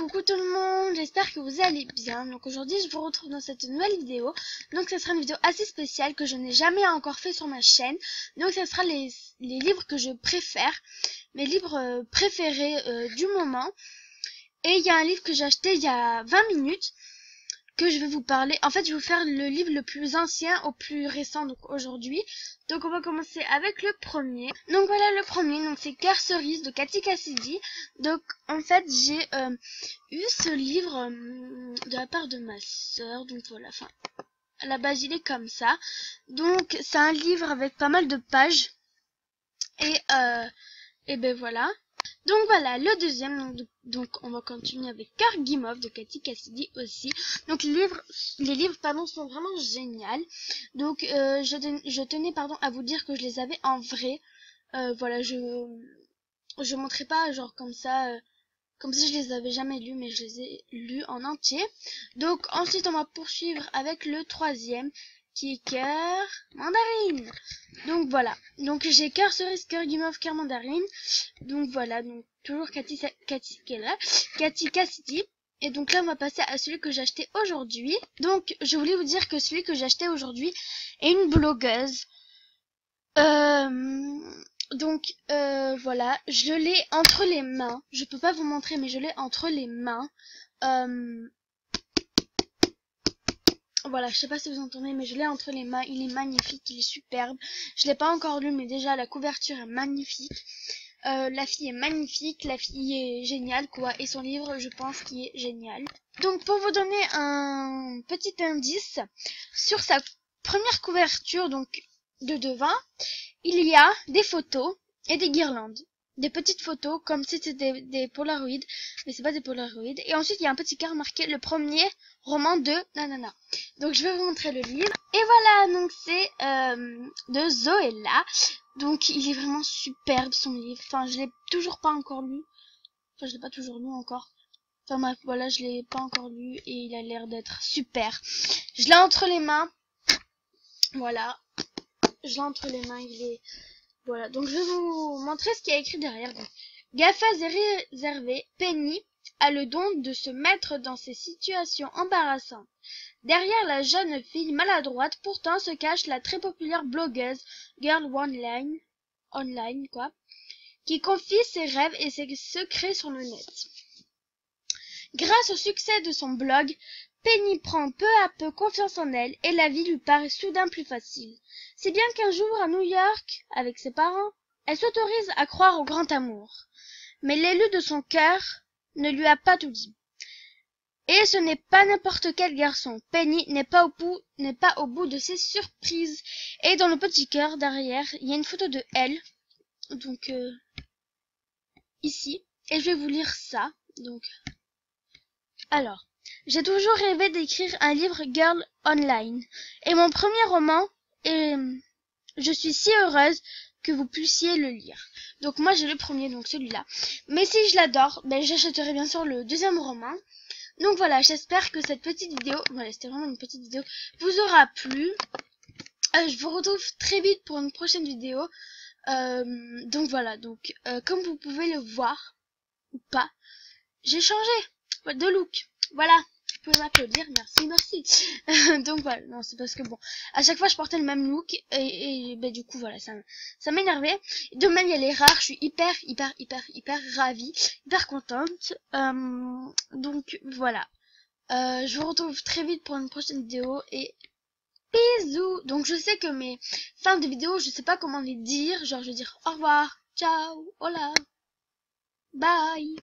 Coucou tout le monde, j'espère que vous allez bien. Donc aujourd'hui je vous retrouve dans cette nouvelle vidéo. Donc ça sera une vidéo assez spéciale que je n'ai jamais encore fait sur ma chaîne. Donc ça sera les livres que je préfère, mes livres préférés du moment. Et il y a un livre que j'ai acheté il y a 20 minutes que je vais vous parler. En fait, je vais vous faire le livre le plus ancien au plus récent, donc aujourd'hui. Donc on va commencer avec le premier. Donc voilà le premier, donc c'est Cœur cerise de Cathy Cassidy. Donc en fait, j'ai eu ce livre de la part de ma sœur. Donc voilà, enfin, à la base il est comme ça. Donc c'est un livre avec pas mal de pages. Et ben voilà. Donc voilà, le deuxième, donc on va continuer avec Cœur Guimauve de Cathy Cassidy aussi. Donc les livres sont vraiment géniaux. Donc je tenais à vous dire que je les avais en vrai. Voilà, je montrais pas genre comme ça, comme si je les avais jamais lus, mais je les ai lus en entier. Donc ensuite on va poursuivre avec le troisième, qui est Cœur Mandarine. Donc voilà, donc j'ai Cœur cerise, Cœur guimauve, Cœur mandarine. Donc voilà, donc toujours Cathy Cassidy. Et donc là on va passer à celui que j'ai acheté aujourd'hui. Donc je voulais vous dire que celui que j'ai acheté aujourd'hui est une blogueuse. Voilà, je l'ai entre les mains. Je peux pas vous montrer, mais je l'ai entre les mains. Voilà, je sais pas si vous entendez, mais je l'ai entre les mains. Il est magnifique, il est superbe. Je l'ai pas encore lu, mais déjà la couverture est magnifique. La fille est magnifique, la fille est géniale, quoi. Et son livre, je pense qu'il est génial. Donc pour vous donner un petit indice, sur sa première couverture, donc de devant, il y a des photos et des guirlandes. Des petites photos, comme si c'était des polaroids, mais c'est pas des polaroids. Et ensuite, il y a un petit cœur marqué le premier roman de nanana. Donc, je vais vous montrer le livre. Et voilà, donc c'est de Zoella. Donc, il est vraiment superbe, son livre. Enfin, je l'ai toujours pas encore lu. Enfin, je l'ai pas toujours lu encore. Enfin, bref, voilà, je l'ai pas encore lu et il a l'air d'être super. Je l'ai entre les mains. Voilà. Je l'ai entre les mains, il est... Voilà, donc je vais vous montrer ce qu'il y a écrit derrière. Donc, GAFA's est réservé, Penny a le don de se mettre dans ces situations embarrassantes. Derrière la jeune fille maladroite, pourtant, se cache la très populaire blogueuse Girl Online, qui confie ses rêves et ses secrets sur le net. Grâce au succès de son blog, Penny prend peu à peu confiance en elle et la vie lui paraît soudain plus facile. Si bien qu'un jour à New York, avec ses parents, elle s'autorise à croire au grand amour. Mais l'élu de son cœur ne lui a pas tout dit. Et ce n'est pas n'importe quel garçon. Penny n'est pas au bout de ses surprises. Et dans le petit cœur derrière, il y a une photo de elle. Donc ici. Et je vais vous lire ça. Donc alors. J'ai toujours rêvé d'écrire un livre Girl Online. Et mon premier roman, et je suis si heureuse que vous puissiez le lire. Donc moi j'ai le premier, donc celui-là. Mais si je l'adore, ben j'achèterai bien sûr le deuxième roman. Donc voilà, j'espère que cette petite vidéo, voilà, c'était vraiment une petite vidéo, vous aura plu. Je vous retrouve très vite pour une prochaine vidéo. Donc voilà, donc comme vous pouvez le voir, ou pas, j'ai changé de look. Voilà, vous pouvez m'applaudir, merci. Donc voilà, non, c'est parce que bon, à chaque fois je portais le même look et bah, du coup voilà, ça m'énervait. De manière elle est rare, je suis hyper ravie, hyper contente. Donc voilà, je vous retrouve très vite pour une prochaine vidéo et bisous. Donc je sais que mes fins de vidéo, je sais pas comment les dire, genre je vais dire au revoir, ciao, hola, bye.